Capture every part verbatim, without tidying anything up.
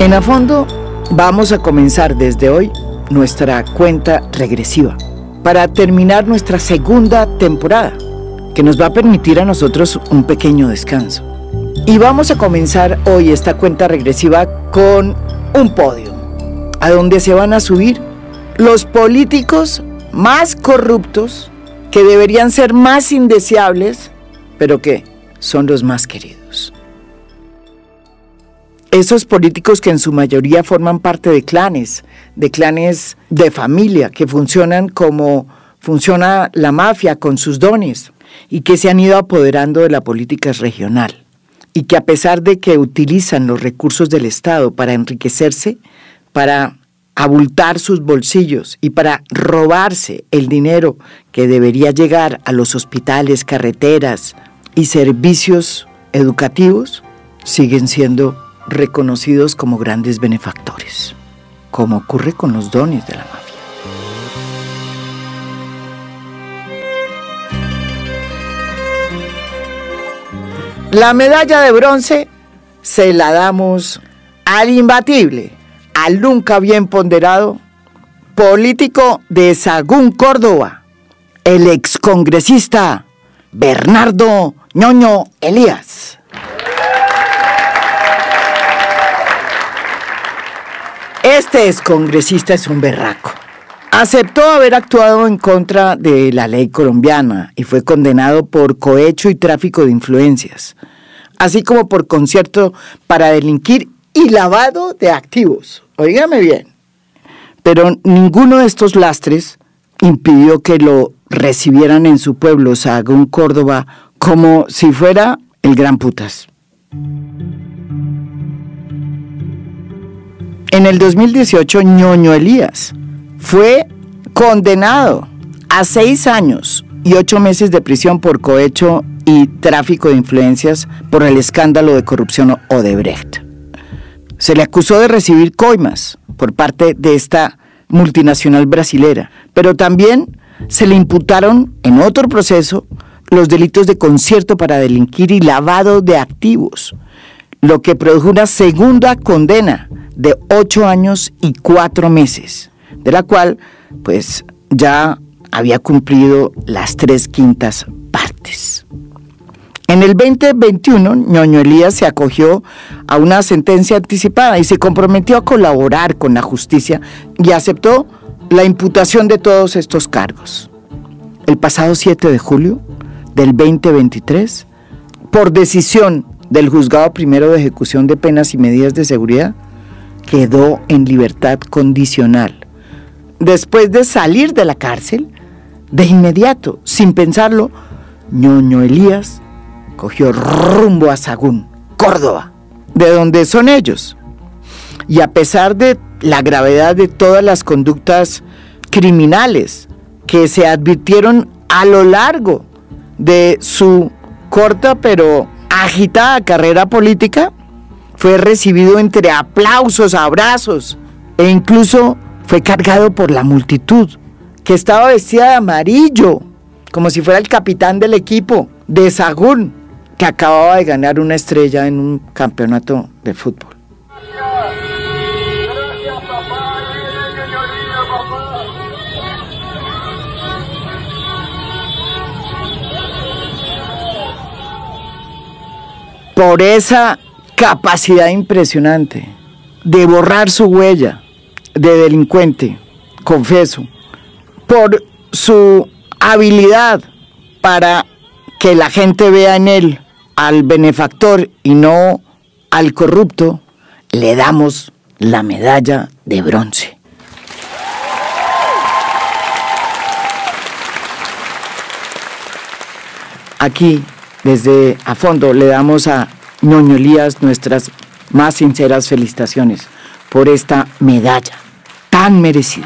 En A Fondo vamos a comenzar desde hoy nuestra cuenta regresiva para terminar nuestra segunda temporada, que nos va a permitir a nosotros un pequeño descanso. Y vamos a comenzar hoy esta cuenta regresiva con un podio, a donde se van a subir los políticos más corruptos, que deberían ser más indeseables, pero que son los más queridos. Esos políticos que en su mayoría forman parte de clanes, de clanes de familia, que funcionan como funciona la mafia con sus dones y que se han ido apoderando de la política regional y que a pesar de que utilizan los recursos del Estado para enriquecerse, para abultar sus bolsillos y para robarse el dinero que debería llegar a los hospitales, carreteras y servicios educativos, siguen siendo reconocidos como grandes benefactores, como ocurre con los dones de la mafia. La medalla de bronce se la damos al imbatible, al nunca bien ponderado político de Sahagún, Córdoba, el excongresista Bernardo Ñoño Elías. Este excongresista es un berraco. Aceptó haber actuado en contra de la ley colombiana y fue condenado por cohecho y tráfico de influencias, así como por concierto para delinquir y lavado de activos. Óigame bien. Pero ninguno de estos lastres impidió que lo recibieran en su pueblo, Sahagún, Córdoba, como si fuera el gran putas. En el dos mil dieciocho, Ñoño Elías fue condenado a seis años y ocho meses de prisión por cohecho y tráfico de influencias por el escándalo de corrupción Odebrecht. Se le acusó de recibir coimas por parte de esta multinacional brasilera, pero también se le imputaron en otro proceso los delitos de concierto para delinquir y lavado de activos, lo que produjo una segunda condena de ocho años y cuatro meses, de la cual pues ya había cumplido las tres quintas partes. En el veinte veintiuno, Ñoño Elías se acogió a una sentencia anticipada y se comprometió a colaborar con la justicia y aceptó la imputación de todos estos cargos. El pasado siete de julio del veinte veintitrés, por decisión del Juzgado Primero de Ejecución de Penas y Medidas de Seguridad, quedó en libertad condicional. Después de salir de la cárcel, de inmediato, sin pensarlo, Ñoño Elías cogió rumbo a Sahagún, Córdoba, de donde son ellos. Y a pesar de la gravedad de todas las conductas criminales que se advirtieron a lo largo de su corta pero agitada carrera política, fue recibido entre aplausos, abrazos e incluso fue cargado por la multitud, que estaba vestida de amarillo, como si fuera el capitán del equipo de Sahagún, que acababa de ganar una estrella en un campeonato de fútbol. Por esa capacidad impresionante de borrar su huella de delincuente, confeso, por su habilidad para que la gente vea en él al benefactor y no al corrupto, le damos la medalla de bronce. Aquí, desde A Fondo, le damos a Ñoño Elías nuestras más sinceras felicitaciones por esta medalla tan merecida.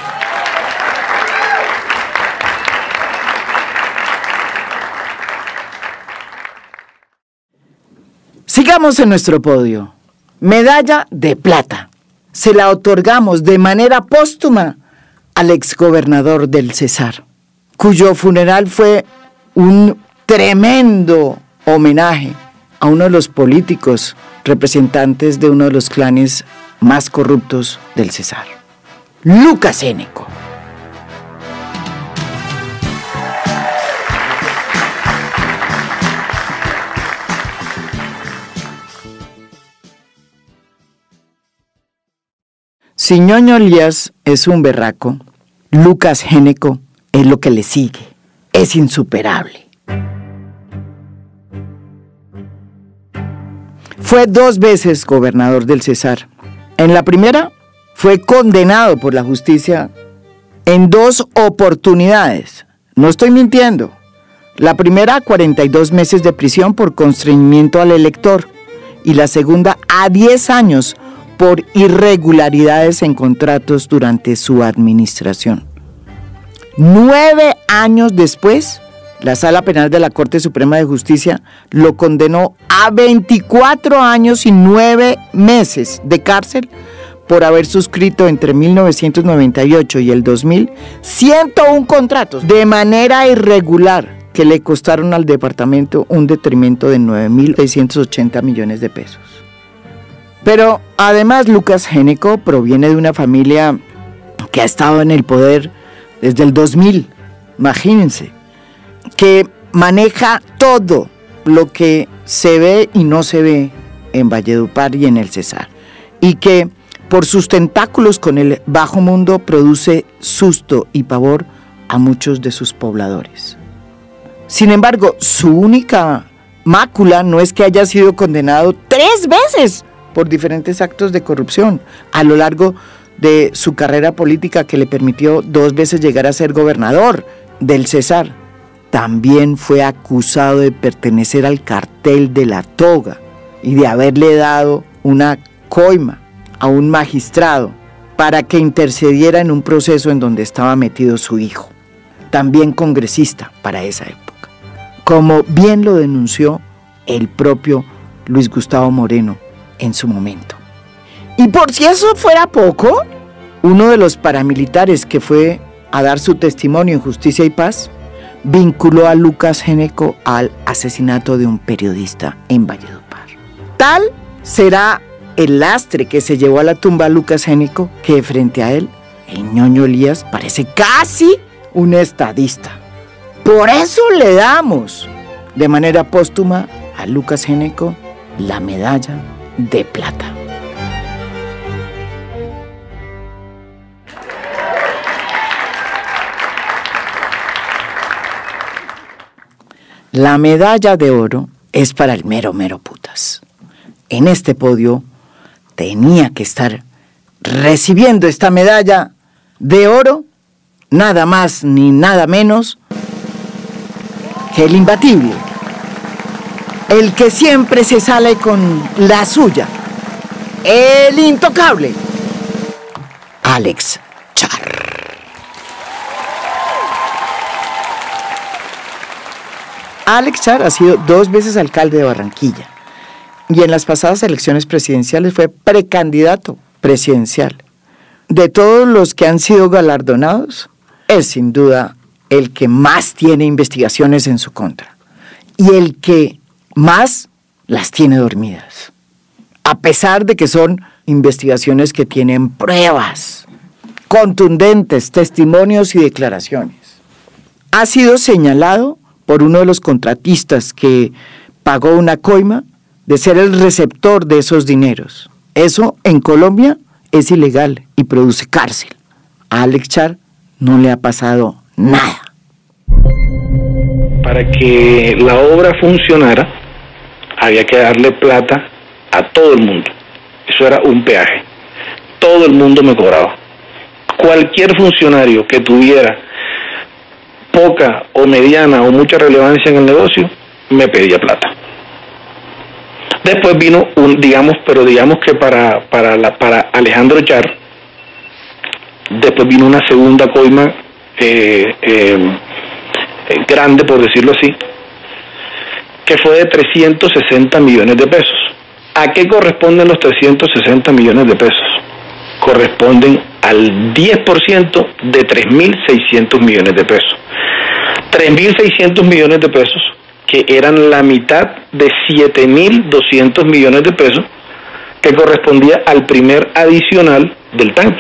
Sigamos en nuestro podio. Medalla de plata. Se la otorgamos de manera póstuma al exgobernador del Cesar, cuyo funeral fue un tremendo homenaje a uno de los políticos representantes de uno de los clanes más corruptos del Cesar. Lucas Géneco. Si Ñoño Elías es un berraco, Lucas Géneco es lo que le sigue. Es insuperable. Fue dos veces gobernador del Cesar. En la primera, fue condenado por la justicia en dos oportunidades. No estoy mintiendo. La primera, cuarenta y dos meses de prisión por constreñimiento al elector. Y la segunda, a diez años por irregularidades en contratos durante su administración. Nueve años después, la Sala Penal de la Corte Suprema de Justicia lo condenó a veinticuatro años y nueve meses de cárcel por haber suscrito entre mil novecientos noventa y ocho y el dos mil ciento uno contratos de manera irregular que le costaron al departamento un detrimento de nueve mil seiscientos ochenta millones de pesos. Pero además Lucas Géneco proviene de una familia que ha estado en el poder desde el dos mil, imagínense, que maneja todo lo que se ve y no se ve en Valledupar y en el Cesar, y que por sus tentáculos con el bajo mundo produce susto y pavor a muchos de sus pobladores. Sin embargo, su única mácula no es que haya sido condenado tres veces por diferentes actos de corrupción a lo largo de su carrera política que le permitió dos veces llegar a ser gobernador del Cesar. También fue acusado de pertenecer al cartel de la toga y de haberle dado una coima a un magistrado para que intercediera en un proceso en donde estaba metido su hijo, también congresista para esa época, como bien lo denunció el propio Luis Gustavo Moreno en su momento. Y por si eso fuera poco, uno de los paramilitares que fue a dar su testimonio en Justicia y Paz vinculó a Lucas Géneco al asesinato de un periodista en Valledupar. Tal será el lastre que se llevó a la tumba a Lucas Géneco que frente a él, el Ñoño Elías parece casi un estadista. Por eso le damos de manera póstuma a Lucas Géneco la medalla de plata. La medalla de oro es para el mero mero putas. En este podio tenía que estar recibiendo esta medalla de oro nada más ni nada menos que el imbatible, el que siempre se sale con la suya, el intocable, Alex Char. Alex Char ha sido dos veces alcalde de Barranquilla y en las pasadas elecciones presidenciales fue precandidato presidencial. De todos los que han sido galardonados, es sin duda el que más tiene investigaciones en su contra y el que más las tiene dormidas, a pesar de que son investigaciones que tienen pruebas contundentes, testimonios y declaraciones. Ha sido señalado por uno de los contratistas que pagó una coima de ser el receptor de esos dineros. Eso en Colombia es ilegal y produce cárcel. A Alex Char no le ha pasado nada. Para que la obra funcionara, había que darle plata a todo el mundo. Eso era un peaje. Todo el mundo me cobraba. Cualquier funcionario que tuviera poca o mediana o mucha relevancia en el negocio, me pedía plata. Después vino un, digamos, pero digamos que para, para, la, para Alejandro Char, después vino una segunda coima eh, eh, grande, por decirlo así, que fue de trescientos sesenta millones de pesos. ¿A qué corresponden los trescientos sesenta millones de pesos? Corresponden al diez por ciento de tres mil seiscientos millones de pesos. tres mil seiscientos millones de pesos, que eran la mitad de siete mil doscientos millones de pesos que correspondía al primer adicional del tanque.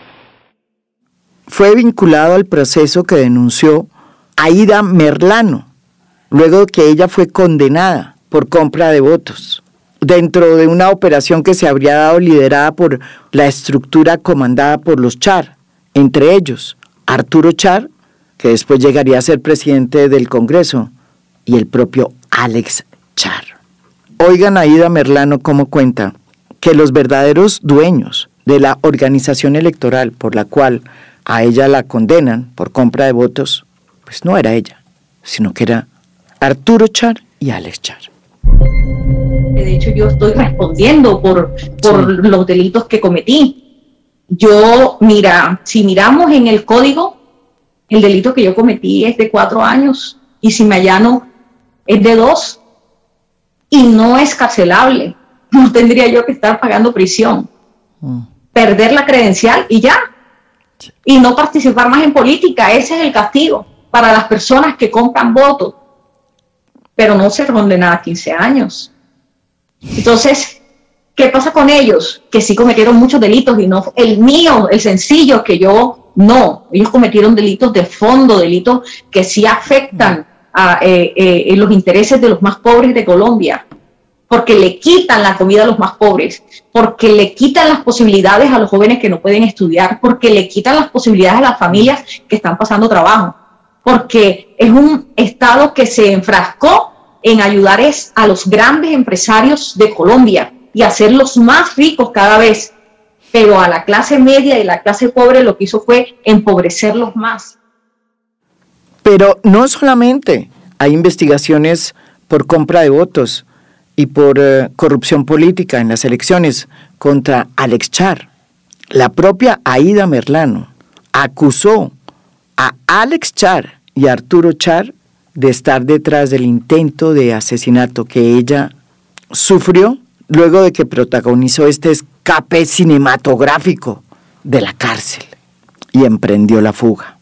Fue vinculado al proceso que denunció Aída Merlano, luego que ella fue condenada por compra de votos, dentro de una operación que se habría dado liderada por la estructura comandada por los Char, entre ellos Arturo Char, que después llegaría a ser presidente del Congreso, y el propio Alex Char. Oigan a Aída Merlano cómo cuenta que los verdaderos dueños de la organización electoral por la cual a ella la condenan por compra de votos, pues no era ella, sino que era Arturo Char y Alex Char. De hecho, yo estoy respondiendo por, por sí. los delitos que cometí. Yo, mira, si miramos en el código, el delito que yo cometí es de cuatro años y si me allano es de dos y no es carcelable. No tendría yo que estar pagando prisión. Mm. Perder la credencial y ya. Sí. Y no participar más en política. Ese es el castigo para las personas que compran votos. Pero no se condenan a quince años. Entonces, ¿qué pasa con ellos? Que sí cometieron muchos delitos y no el mío, el sencillo, que yo no. Ellos cometieron delitos de fondo, delitos que sí afectan a eh, eh, los intereses de los más pobres de Colombia, porque le quitan la comida a los más pobres, porque le quitan las posibilidades a los jóvenes que no pueden estudiar, porque le quitan las posibilidades a las familias que están pasando trabajo, porque es un Estado que se enfrascó en ayudar es a los grandes empresarios de Colombia y hacerlos más ricos cada vez, pero a la clase media y la clase pobre lo que hizo fue empobrecerlos más. Pero no solamente hay investigaciones por compra de votos y por uh, corrupción política en las elecciones contra Alex Char. La propia Aída Merlano acusó a Alex Char y a Arturo Char de estar detrás del intento de asesinato que ella sufrió luego de que protagonizó este escape cinematográfico de la cárcel y emprendió la fuga.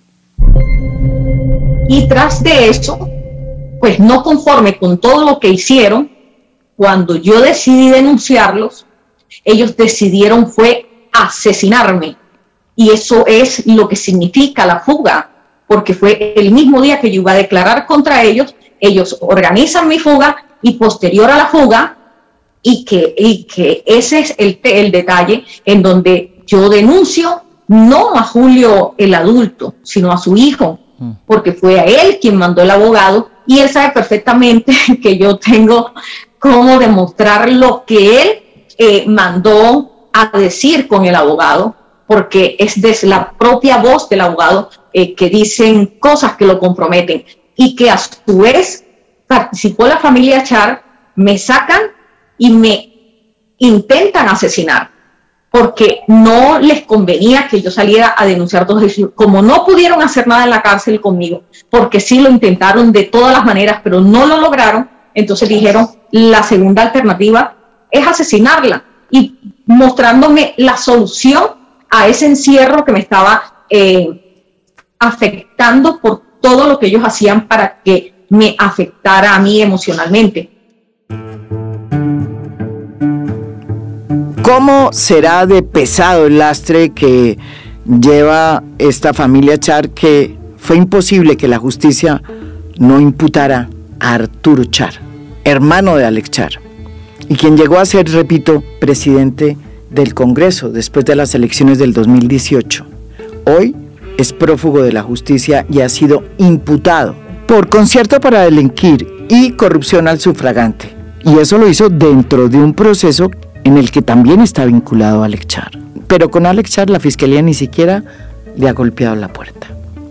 Y tras de eso, pues no conforme con todo lo que hicieron, cuando yo decidí denunciarlos, ellos decidieron fue asesinarme. Y eso es lo que significa la fuga, porque fue el mismo día que yo iba a declarar contra ellos, ellos organizan mi fuga y posterior a la fuga, y que, y que ese es el, el detalle en donde yo denuncio no a Julio el adulto, sino a su hijo, porque fue a él quien mandó el abogado y él sabe perfectamente que yo tengo cómo demostrar lo que él eh, mandó a decir con el abogado, porque es de la propia voz del abogado eh, que dicen cosas que lo comprometen y que a su vez participó la familia Char, me sacan y me intentan asesinar porque no les convenía que yo saliera a denunciar todo eso. Como no pudieron hacer nada en la cárcel conmigo, porque sí lo intentaron de todas las maneras, pero no lo lograron, entonces dijeron, la segunda alternativa es asesinarla y mostrándome la solución a ese encierro que me estaba eh, afectando por todo lo que ellos hacían para que me afectara a mí emocionalmente. ¿Cómo será de pesado el lastre que lleva esta familia Char, que fue imposible que la justicia no imputara a Arturo Char, hermano de Alex Char, y quien llegó a ser, repito, presidente del Congreso después de las elecciones del dos mil dieciocho? Hoy es prófugo de la justicia y ha sido imputado por concierto para delinquir y corrupción al sufragante. Y eso lo hizo dentro de un proceso en el que también está vinculado a Alex Char. Pero con Alex Char la fiscalía ni siquiera le ha golpeado la puerta.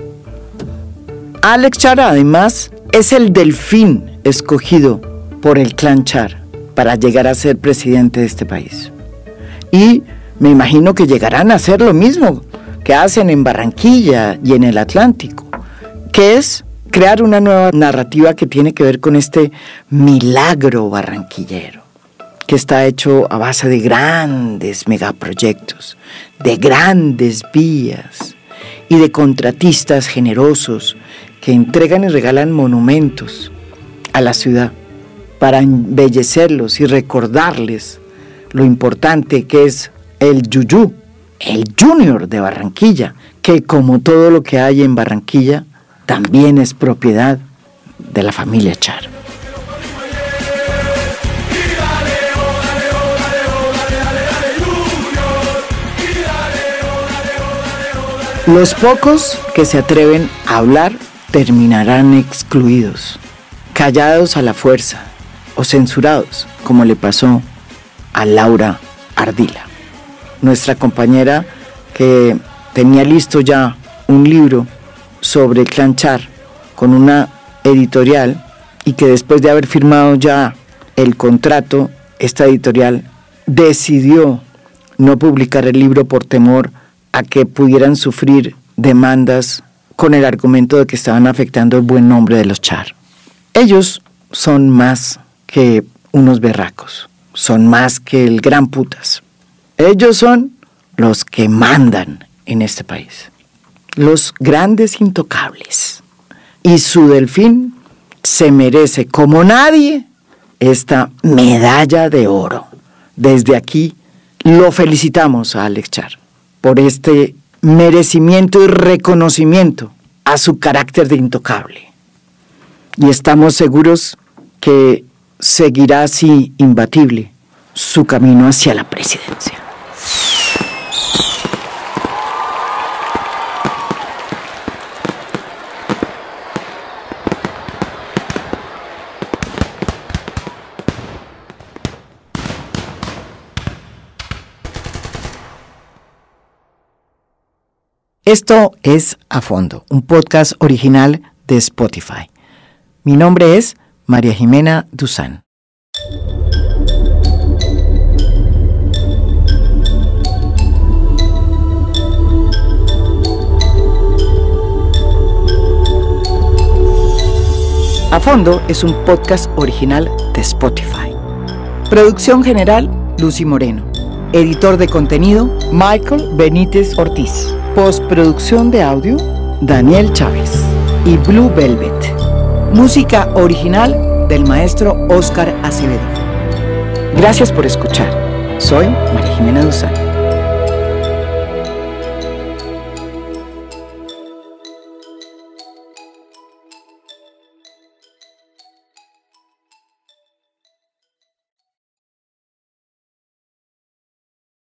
Alex Char además es el delfín escogido por el clan Char para llegar a ser presidente de este país. Y me imagino que llegarán a hacer lo mismo que hacen en Barranquilla y en el Atlántico, que es crear una nueva narrativa que tiene que ver con este milagro barranquillero, que está hecho a base de grandes megaproyectos, de grandes vías y de contratistas generosos que entregan y regalan monumentos a la ciudad para embellecerlos y recordarles lo importante que es el Yuyú, el Junior de Barranquilla, que como todo lo que hay en Barranquilla, también es propiedad de la familia Char. Los pocos que se atreven a hablar terminarán excluidos, callados a la fuerza o censurados, como le pasó a Laura Ardila, nuestra compañera que tenía listo ya un libro sobre el clan Char con una editorial y que después de haber firmado ya el contrato, esta editorial decidió no publicar el libro por temor a que pudieran sufrir demandas con el argumento de que estaban afectando el buen nombre de los Char. Ellos son más que unos berracos, son más que el gran putas. Ellos son los que mandan en este país, los grandes intocables. Y su delfín se merece como nadie esta medalla de oro. Desde aquí lo felicitamos a Alex Char por este merecimiento y reconocimiento a su carácter de intocable. Y estamos seguros que seguirá así imbatible su camino hacia la presidencia. Esto es A Fondo, un podcast original de Spotify. Mi nombre es María Jimena Duzán. A Fondo es un podcast original de Spotify. Producción general, Lucy Moreno. Editor de contenido, Michael Benítez Ortiz. Postproducción de audio, Daniel Chávez y Blue Velvet. Música original del maestro Óscar Acevedo. Gracias por escuchar. Soy María Jimena Duzán.